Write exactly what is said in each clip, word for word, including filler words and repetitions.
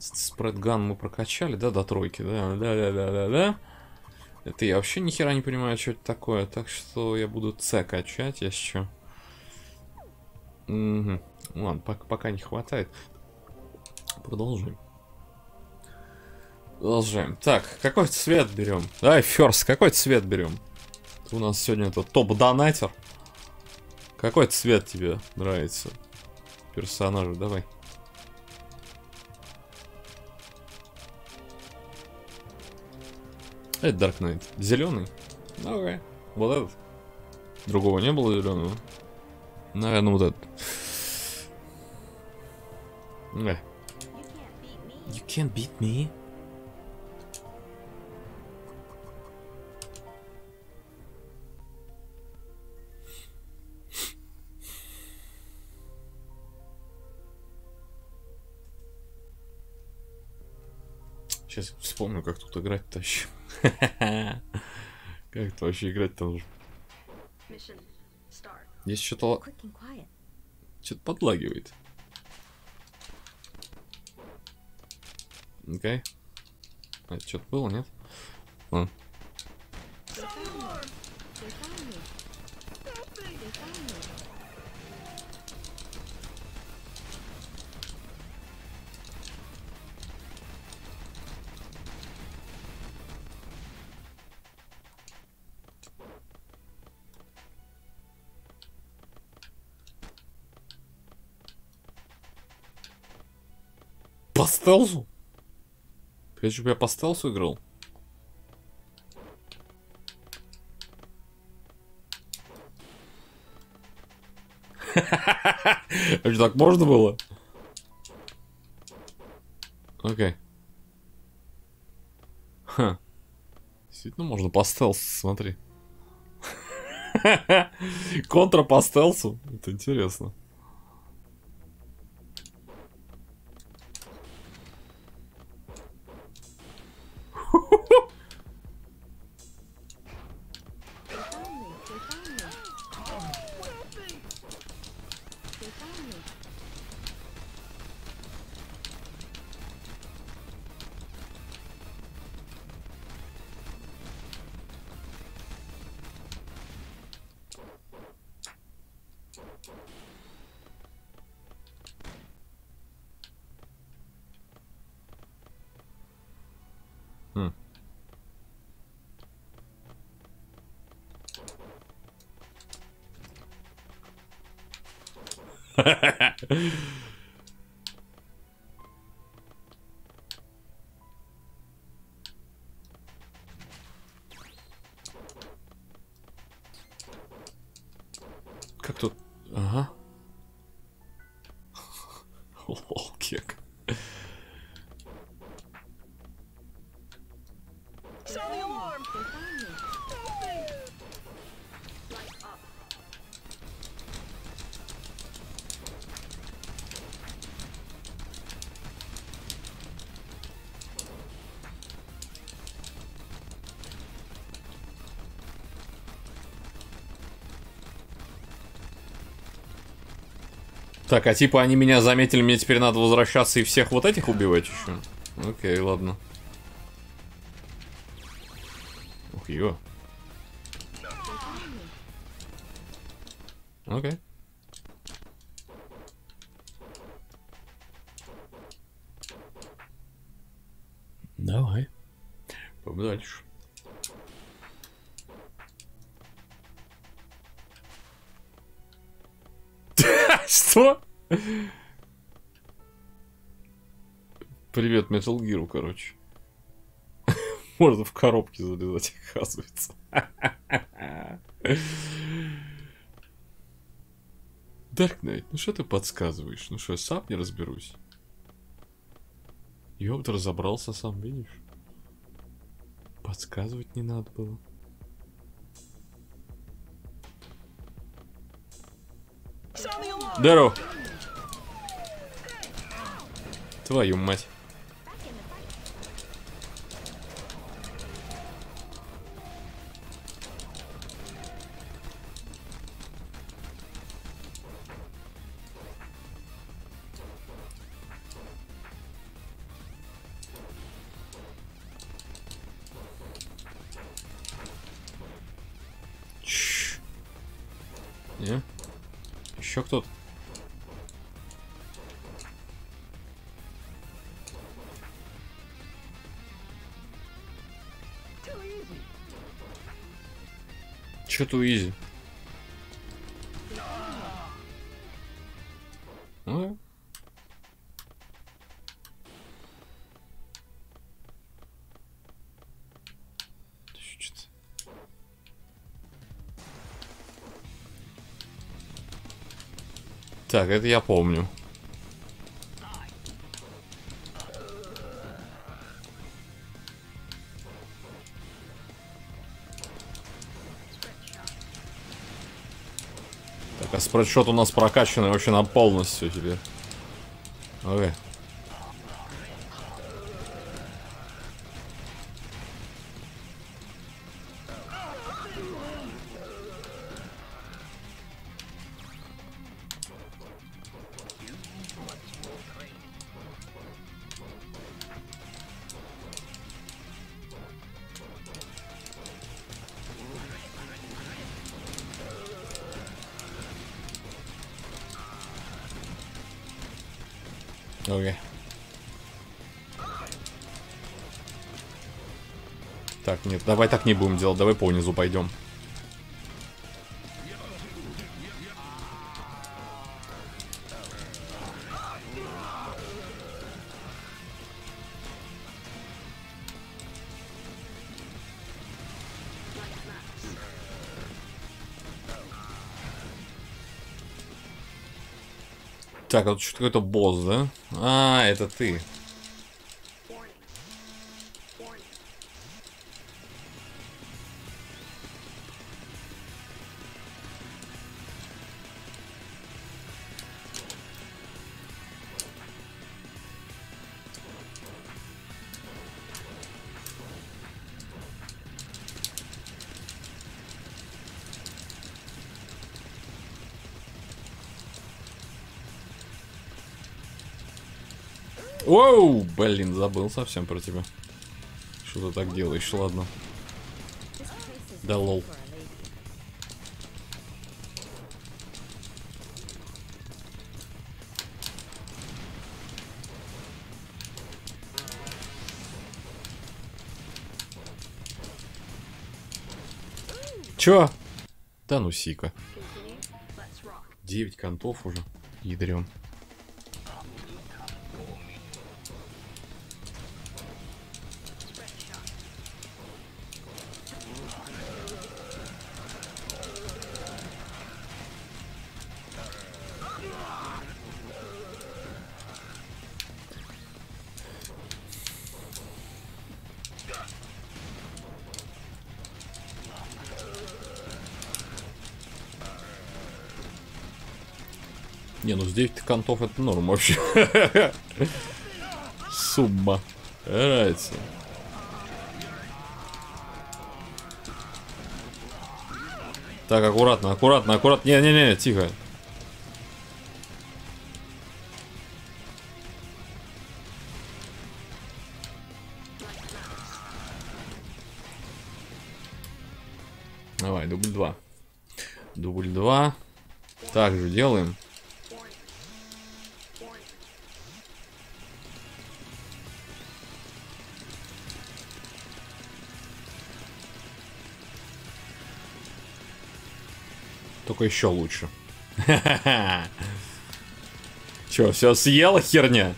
Спредган мы прокачали, да, до тройки, да, да, да, да, да, да. Это я вообще ни хера не понимаю, что это такое, так что я буду С качать, если что. Угу. Ладно, пока, пока не хватает. Продолжим. Продолжаем. Так, какой цвет берем? Давай, Ферст, какой цвет берем? У нас сегодня это топ-донатер. Какой цвет тебе нравится? Персонажу, давай. Это Dark Knight. Зеленый? Давай. Вот этот. Другого не было зеленого. Наверное, вот этот. You can't beat me. Сейчас вспомню, как тут играть-то вообще. Как это вообще играть-то нужно? Здесь что-то... Что-то подлагивает. Окей. Okay. А это что-то было, нет? Ладно. По стелсу? Ты хочешь, чтобы я по стелсу играл? А что, так можно было? Окей. Ха. Действительно можно по стелсу, смотри. Контра по стелсу? Это интересно. Хм. Как тут? Ага. Лол, кек. Так, а типа они меня заметили, мне теперь надо возвращаться и всех вот этих убивать еще? Окей, ладно. Ух, ё. Окей. Давай. Пойдем дальше. Что? Привет, Metal Gear, короче. Можно в коробке залезать, оказывается. Dark Knight, ну что ты подсказываешь? Ну что, я сам не разберусь. Ёпт, разобрался сам, видишь? Подсказывать не надо было. Здорово. Твою мать. Не? Еще кто-то? Что-то изи. Ну. Так, это я помню. Так, а спредшот у нас прокачанный вообще на полностью теперь. Окей. Окей. Так, нет, давай так не будем делать, давай по низу пойдем. Так, а тут что-то какой-то босс, да? А, это ты. Оу, блин, забыл совсем про тебя. Что ты так делаешь, ладно. Да лол. Чё? Да ну сика. Девять контов уже. Ядрён. Не, ну с девять контов это норм вообще. Сумма. Нравится. Так, аккуратно, аккуратно, аккуратно. Не-не-не, тихо. Давай, дубль два. Дубль два. Так же делаем. Только еще лучше. Че, все съела херня?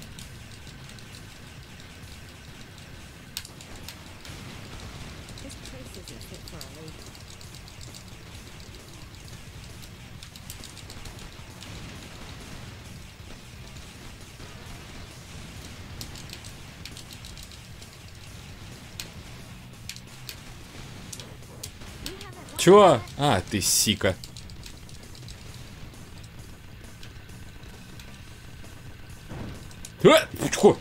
Чего? А, ты сика. А, пучку.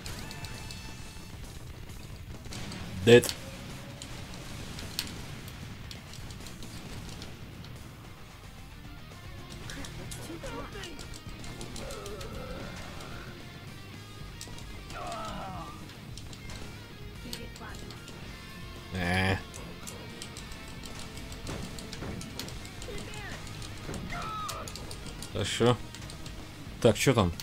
Дэд. Хорошо. Так, что там?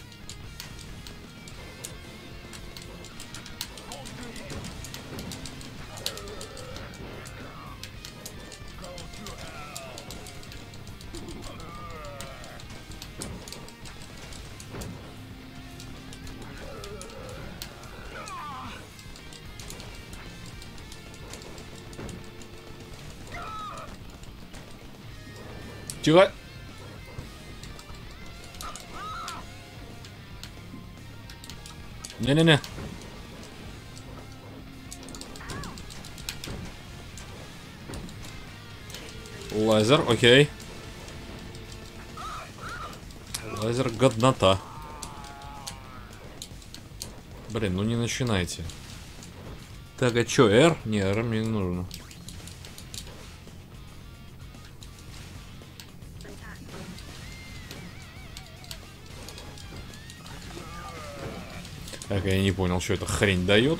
Тихо. Не-не-не. Лазер, окей. Лазер годнота. Блин, ну не начинайте. Так, а чё, R? Не, R мне не нужно. Так, я не понял, что эта хрень дает.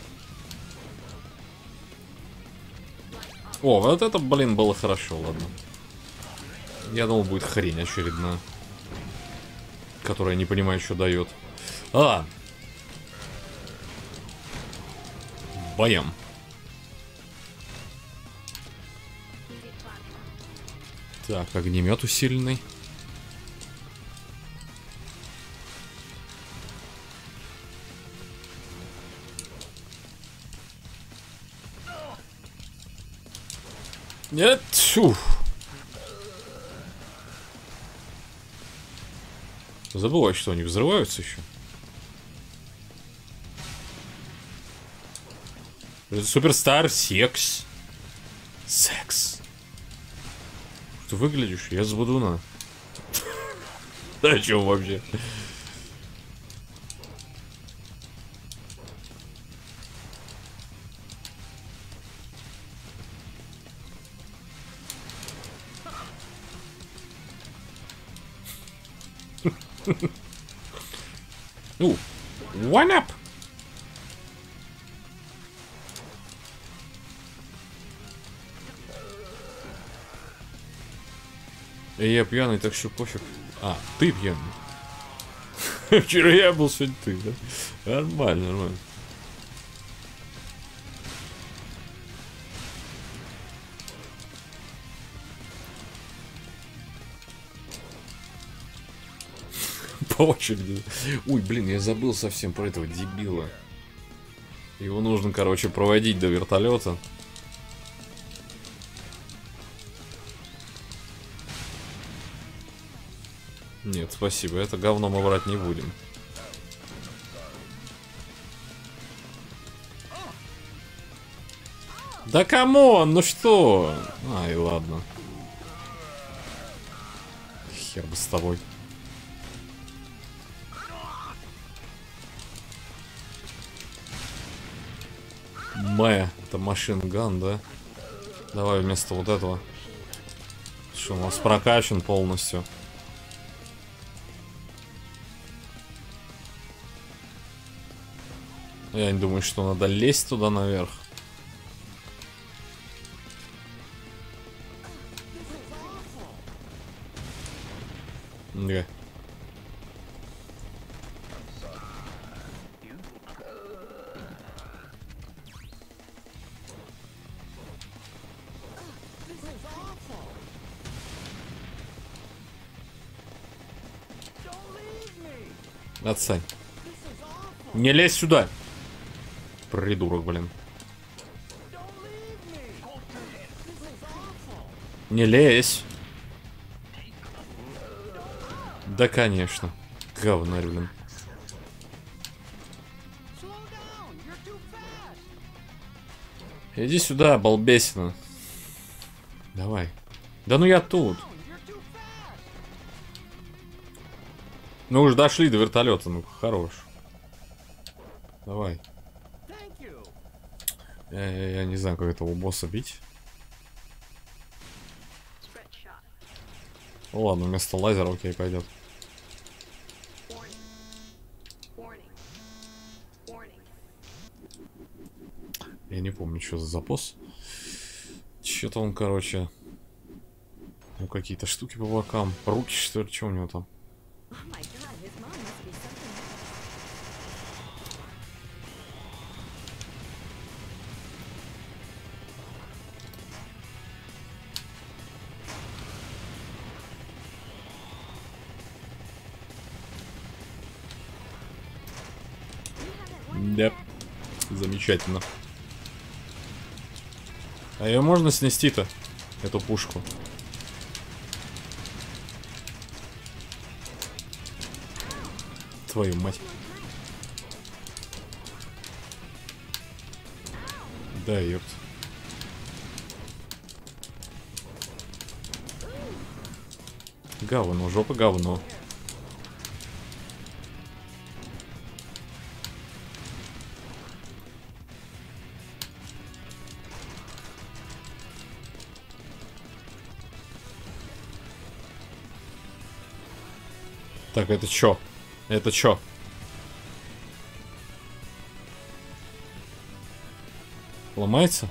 О, вот это, блин, было хорошо, ладно. Я думал, будет хрень очередная. Которая не понимаю, что дает. А! Боем. Так, огнемет усиленный. Нет, фу. Забывай, что они взрываются еще. Суперстар секс. Секс. Ты выглядишь? Я с Будуна. Да о чем вообще? Ну, one up. Я пьяный, так что пофиг. А, ты пьяный. Вчера я был, сегодня ты, да? Нормально, нормально. По очереди. Ой, блин, я забыл совсем про этого дебила. Его нужно, короче, проводить до вертолета. Нет, спасибо, это говно мы брать не будем. Да камон, ну что? Ай, ладно. Хер бы с тобой. Мэ, это машин-ган, да? Давай вместо вот этого. Что у нас прокачан полностью. Я не думаю, что надо лезть туда наверх. Не. Отстань. Не лезь сюда. Придурок, блин. Не лезь. Да, конечно. Говнарь, блин. Иди сюда, балбесина. Давай. Да ну я тут. Ну уж дошли до вертолета, ну хорош. Давай. Я, я, я не знаю, как этого босса бить. Ну ладно, вместо лазера, окей, пойдет. Я не помню, что за запос. Что-то он, короче... Ну, какие-то штуки по бокам. Руки, что ли, что у него там? Да. Замечательно. А ее можно снести-то? Эту пушку. Твою мать. Да, ёпт. Говно, жопа говно. Так, это чё? Это чё? Ломается?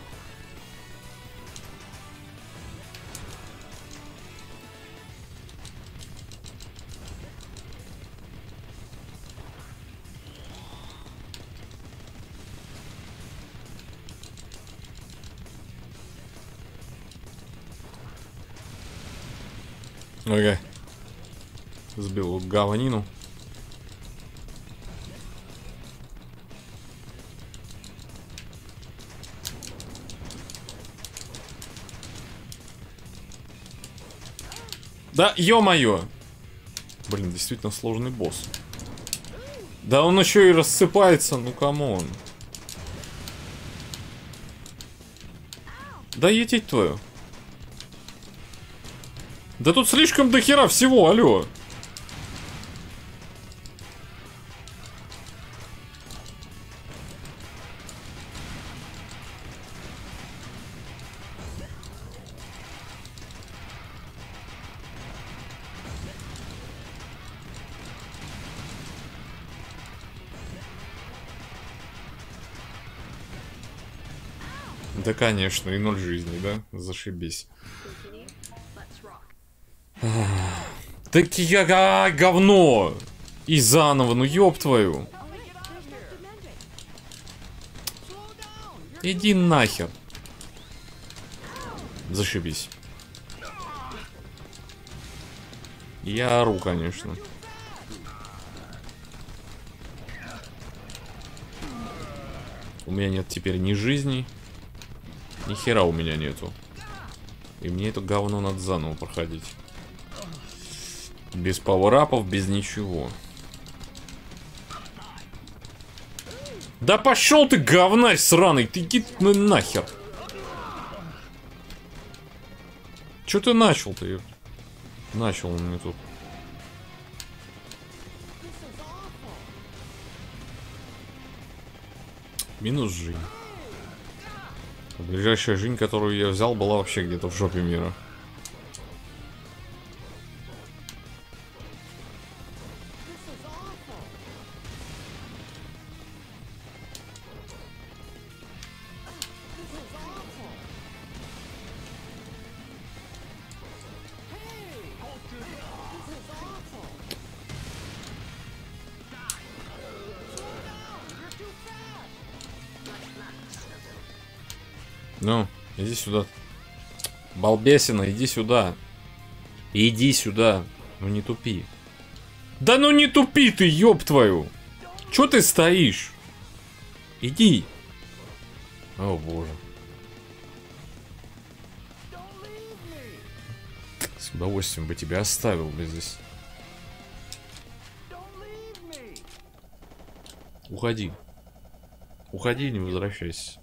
Ага. Сбил говнину. Да, ё-моё! Блин, действительно сложный босс. Да он еще и рассыпается, ну камон. Да етить твою. Да тут слишком дохера всего, алло. Да, конечно, и ноль жизни, да? Зашибись. Так я говно! И заново, ну ёб твою. Иди нахер. Зашибись. Я ору, конечно. У меня нет теперь ни жизни, ни хера у меня нету. И мне это говно надо заново проходить. Без пауэрапов, без ничего. Да пошел ты, говнарь сраный, ты иди нахер. Че ты начал-то? Начал он мне тут. Минус жизнь. Ближайшая жизнь, которую я взял, была вообще где-то в жопе мира. Ну, иди сюда. Балбесина, иди сюда. Иди сюда. Ну не тупи. Да ну не тупи ты, ёб твою. Чё ты стоишь? Иди. О боже. С удовольствием бы тебя оставил бы здесь. Уходи. Уходи и не возвращайся.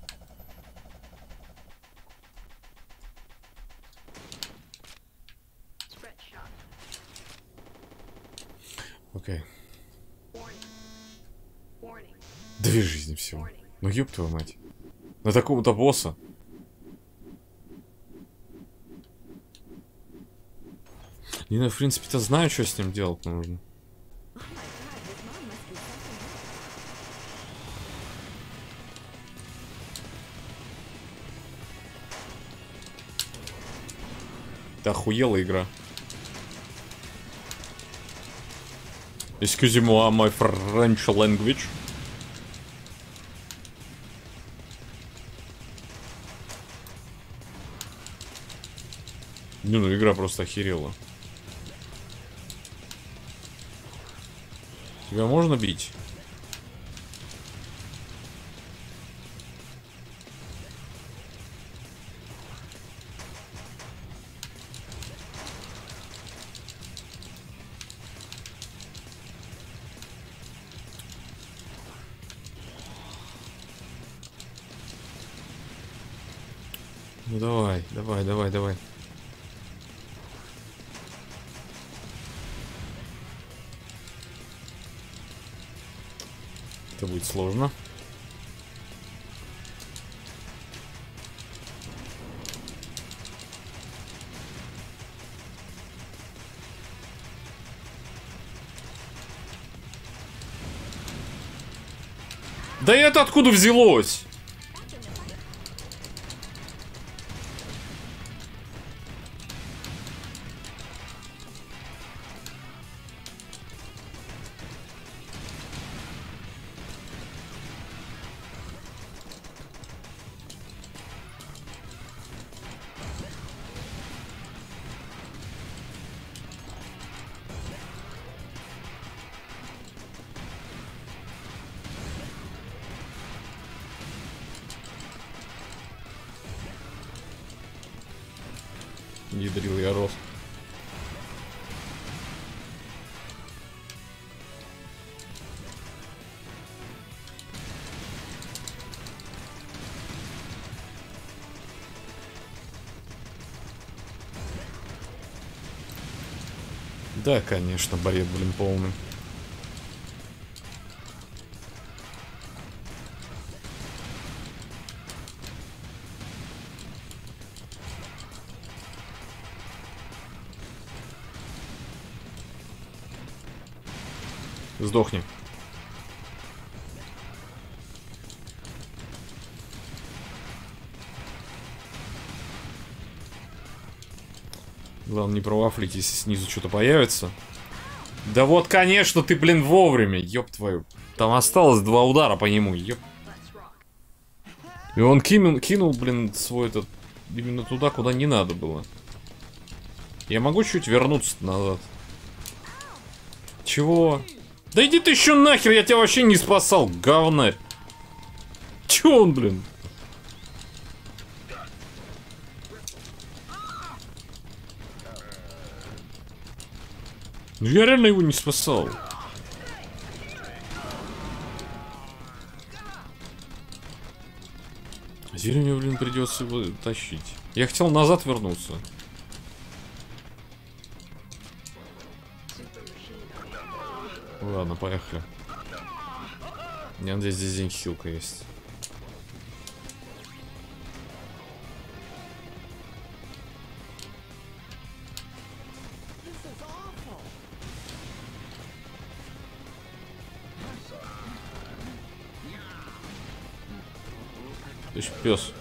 Окей. Две жизни всего. Ну ёб твою мать. На такого-то босса. Не знаю, в принципе-то знаю, что с ним делать нужно. Ты охуела игра. Excuse-moi, my French language. Не, ну игра просто охерела. Тебя можно бить? Ну давай, давай, давай, давай. Это будет сложно. Да это откуда взялось? Ядрил я рос. Да, конечно, бред, блин, полный. Сдохни. Главное не провафлить, если снизу что-то появится. Да вот, конечно, ты, блин, вовремя, ёб твою. Там осталось два удара по нему, ёб. И он кинул, кинул, блин, свой этот именно туда, куда не надо было. Я могу чуть вернуться назад? Чего? Да иди ты еще нахер, я тебя вообще не спасал, говнарь. Чё он, блин? Ну я реально его не спасал. Теперь мне, блин, придется его тащить. Я хотел назад вернуться. Ладно, поехали. Я надеюсь, здесь день хилка есть. Ты ж пес.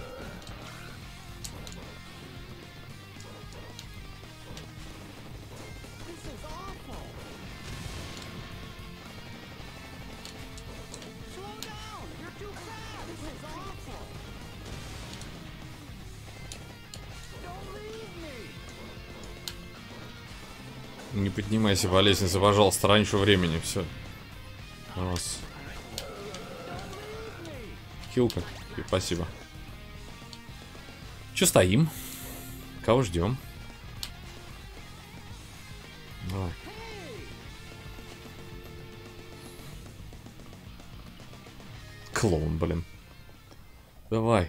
Не поднимайся по лестнице, пожалуйста, раньше времени, все. Раз. Хилка. И спасибо. Че стоим? Кого ждем? Давай. Клоун, блин. Давай.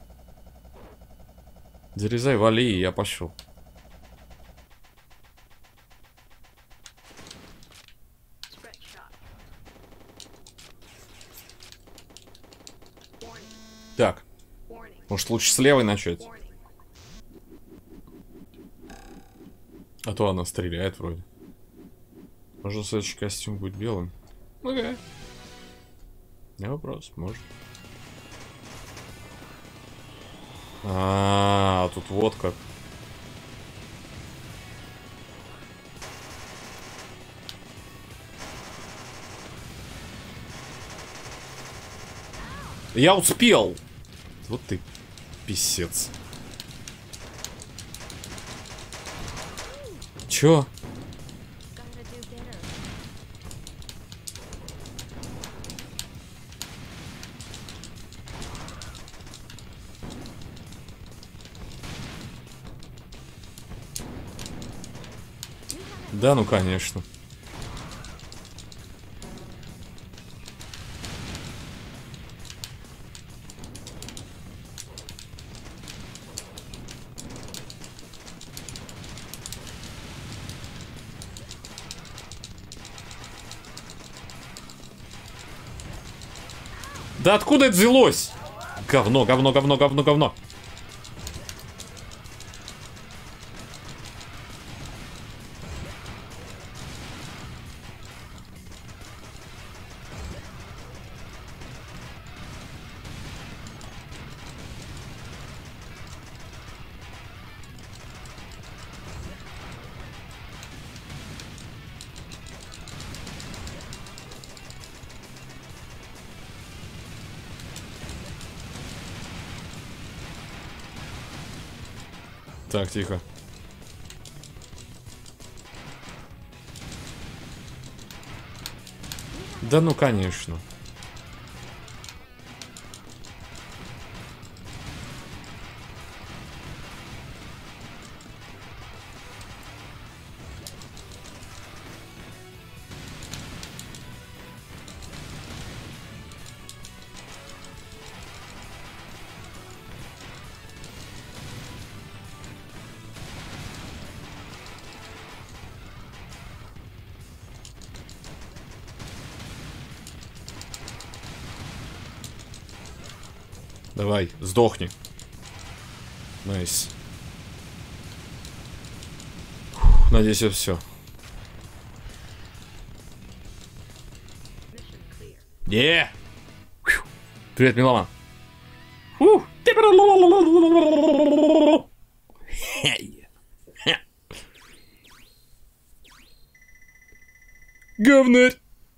Зарезай, вали, и я пошел. Так. Может, лучше с левой начать? А то она стреляет вроде. Может, следующий костюм будет белым? Ага. Не вопрос, может. А, -а, а, тут вот как. Я успел! Вот ты писец. Чё? Да, ну конечно. Да откуда это взялось? Говно, говно, говно, говно, говно. Так, тихо. Да ну конечно. Давай, сдохни. Найс. Фух, надеюсь, это все. Не. Привет, миломан. Фух. Говнарь.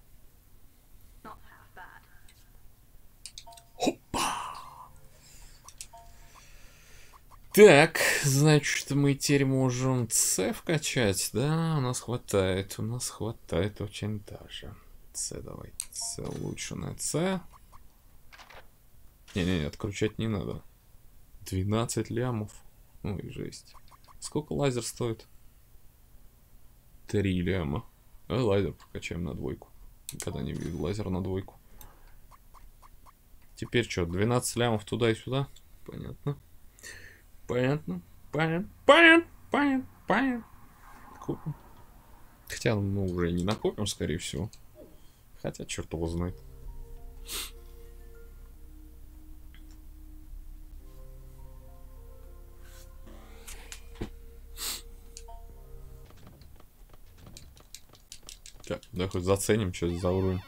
Так, значит, мы теперь можем С вкачать, да? У нас хватает, у нас хватает очень даже. С давай, С лучше на С. Не-не-не, откручать не надо. двенадцать лямов. Ну и жесть. Сколько лазер стоит? три ляма. А лазер прокачаем на двойку. Никогда не видел лазер на двойку. Теперь что, двенадцать лямов туда и сюда? Понятно. Понятно, понятно, понятно, понятно, понятно. Купим. Хотя, ну, уже не накопим, скорее всего. Хотя, черт его знает. Так, да хоть заценим, что это за уровень.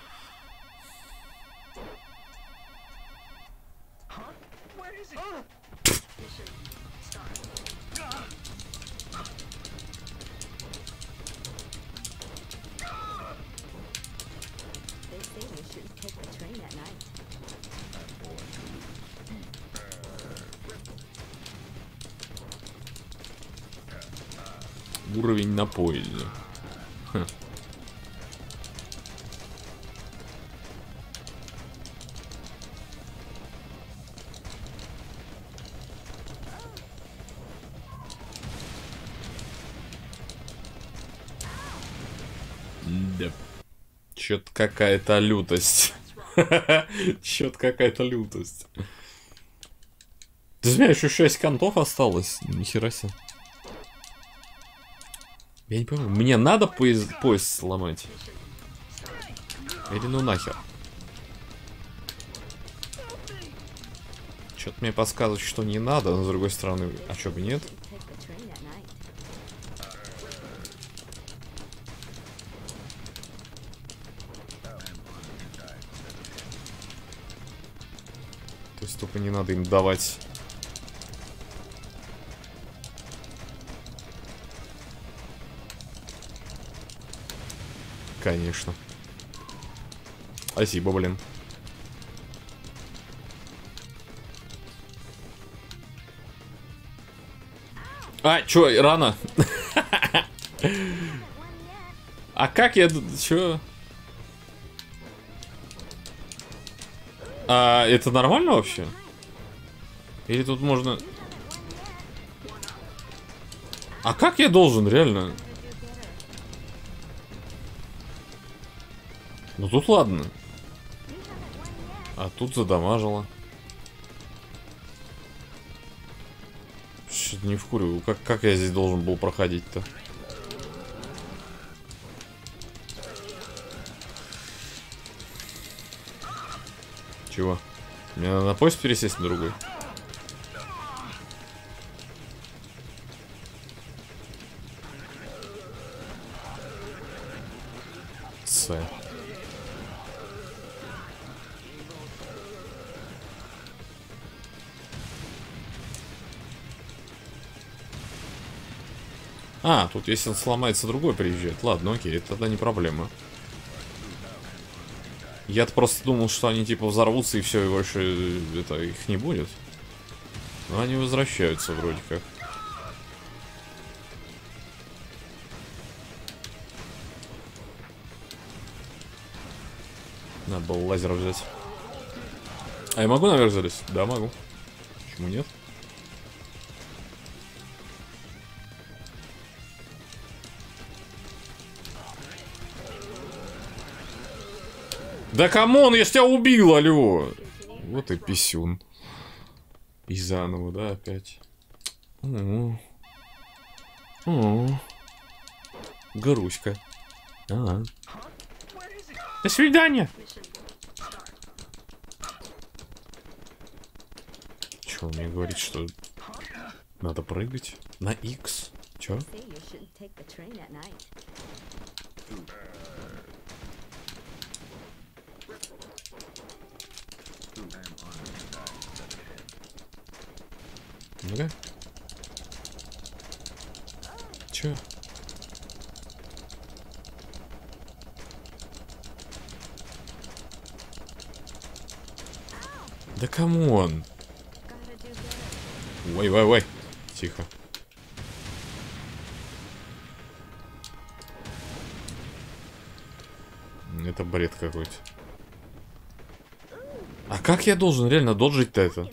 Уровень на поезде. Ха. Да. Чё-то какая-то лютость. Чё-то какая-то лютость. Ты знаешь, еще шесть контов осталось. Нихера себе. Я не понимаю, мне надо поезд, поезд сломать? Или ну нахер? Что-то мне подсказывает, что не надо, но с другой стороны, а чё бы нет? То есть только не надо им давать. Конечно. Спасибо, блин. А, чё, рано? А как я... Чё? А это нормально вообще? Или тут можно... А как я должен, реально? Ну тут ладно. А тут задамажило. Что-то не вкуриваю. Как, как я здесь должен был проходить-то? Чего? Мне надо на поезд пересесть на другой? С. А, тут если он сломается, другой приезжает. Ладно, окей, это тогда не проблема. Я-то просто думал, что они типа взорвутся и все, и больше это, их не будет. Но они возвращаются вроде как. Надо было лазер взять. А я могу наверх залезть? Да, могу. Почему нет? Да камон, я ж тебя убил, алло! Вот и писюн. И заново, да, опять. О, о, грустка. Ага. До свидания. Чё, он мне говорит, что надо прыгать на X? Чё? Ну-ка. Чё? Да камон. Ой, ой, ой. Тихо. Это бред какой-то. А как я должен реально доджить-то это?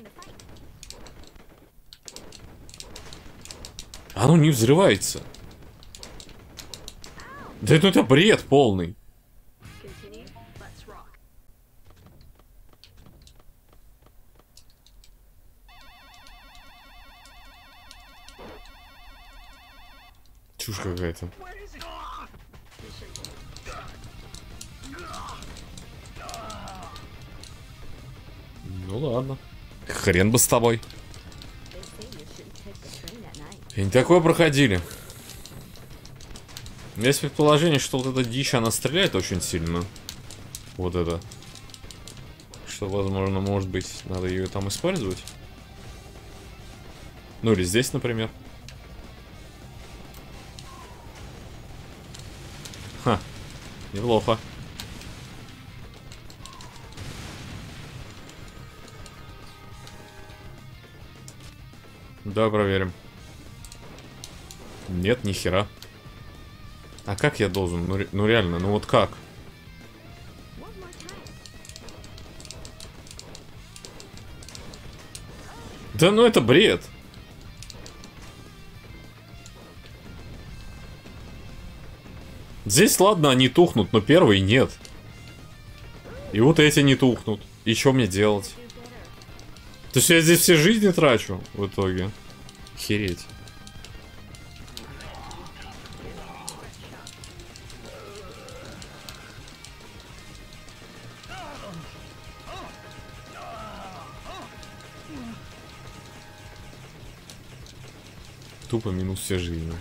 Оно не взрывается. Да это, это бред полный. Чушь какая-то. Ну ладно. Хрен бы с тобой. И не такое проходили. Есть предположение, что вот эта дичь, она стреляет очень сильно. Вот это. Что, возможно, может быть, надо ее там использовать. Ну или здесь, например. Ха, неплохо. Давай проверим. Нет, ни хера. А как я должен? Ну, ре ну реально, ну вот как? Да ну это бред. Здесь ладно, они тухнут, но первый нет. И вот эти не тухнут. И что мне делать? То есть я здесь все жизни трачу в итоге. Охереть. Тупо минус все жизни.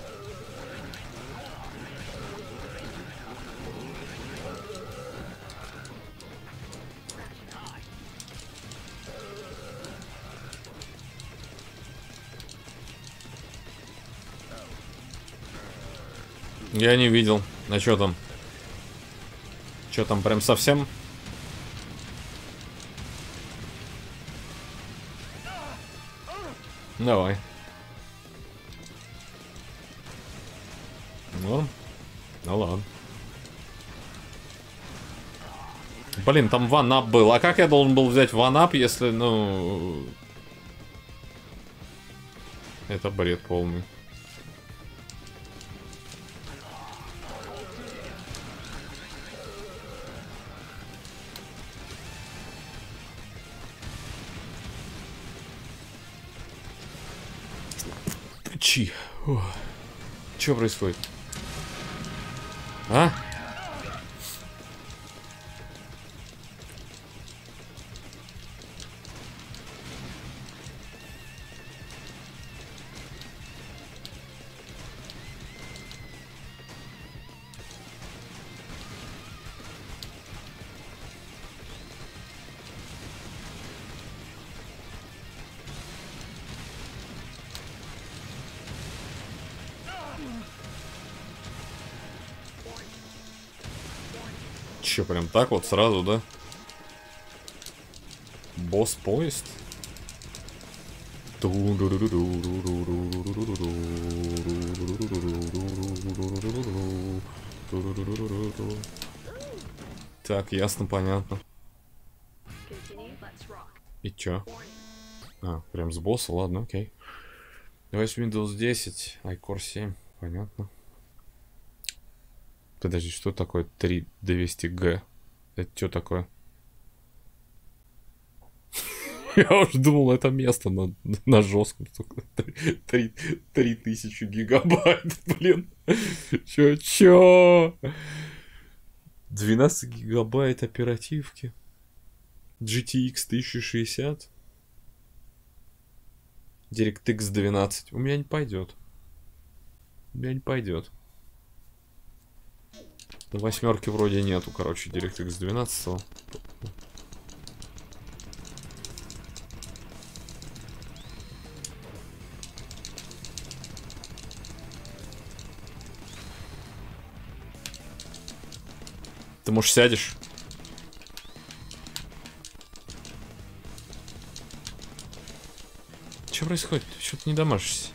Я не видел. А что там? Что там, прям совсем? Давай. Блин, там ванап был. А как я должен был взять ванап, если, ну... Это бред полный. Чи. Что происходит? А? Че, прям так вот сразу, да? Босс-поезд? Так, ясно, понятно. И чё? А, прям с босса, ладно, окей. Девайс Windows десять, iCore семь, понятно. Подожди, что такое три двести джи? Это что такое? Я уже думал, это место на, на жестком. три тысячи гигабайт, блин. Чё, чё? двенадцать гигабайт оперативки. джи ти экс тысяча шестьдесят. DirectX двенадцать. У меня не пойдет. У меня не пойдет. До восьмерки вроде нету, короче, DirectX двенадцать. Ты, может, сядешь? Что происходит? Что ты не дамажишься?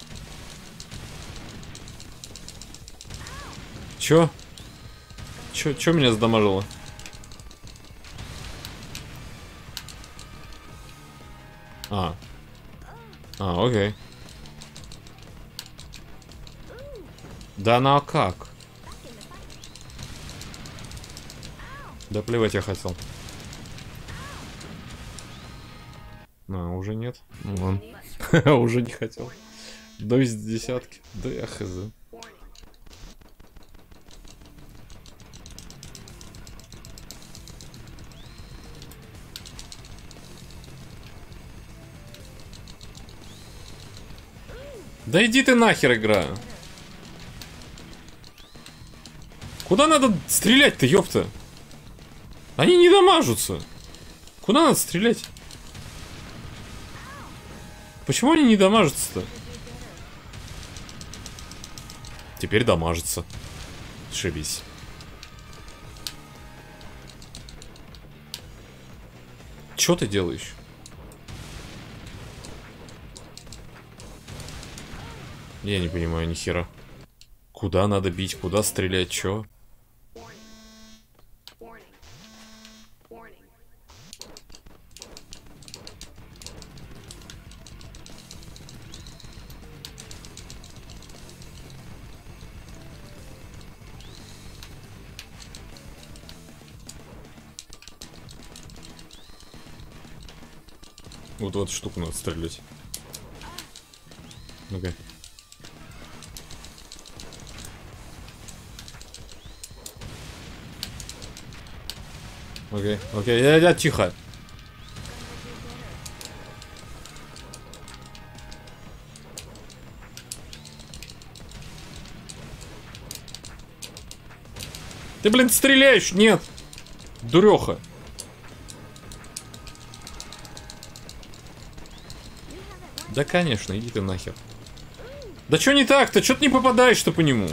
Чё? Чё, чё меня задамажило? А. А, окей. Да ну а как? Да плевать я хотел. А, уже нет. Ну ладно. Уже не хотел. До из десятки. Да я хз. Да иди ты нахер, игра. Куда надо стрелять-то, ёпта? Они не дамажутся. Куда надо стрелять? Почему они не дамажатся-то? Теперь дамажится. Шибись. Чё ты делаешь? Я не понимаю ни хера. Куда надо бить, куда стрелять, чё? Вот в эту штуку надо стрелять. Ну-ка. Окей, окей, я, я тихо. Ты, блин, стреляешь? Нет. Дуреха. Да, конечно, иди ты нахер. Да что не так-то? Что ты не попадаешь-то по нему?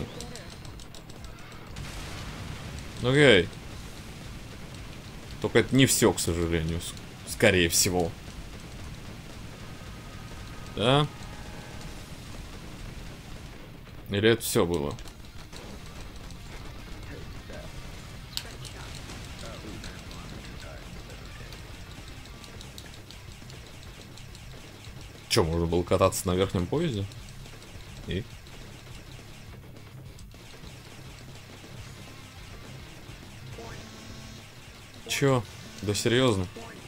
Окей. Только это не все, к сожалению. Скорее всего. Да? Или это все было? Че, можно было кататься на верхнем поезде? И? Чё? Да серьезно?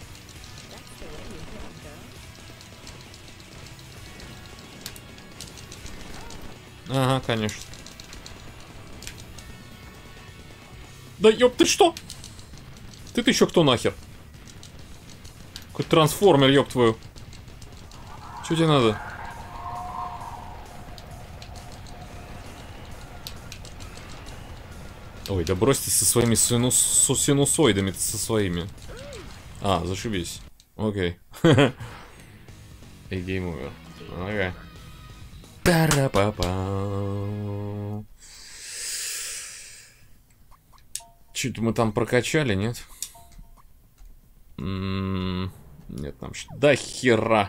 Ага, конечно. Да ёб ты что? Ты-то еще кто нахер? Какой трансформер, ёб твою. Чё тебе надо? Ой, да брось ты со своими синус... синусоидами со своими. А, зашибись. Окей. И гейм овер. Ага. Пара-па-па. Чуть мы там прокачали, нет? М-м- нет, там что? Да хера.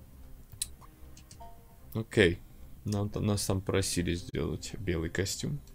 Окей. Нам, нас там просили сделать белый костюм.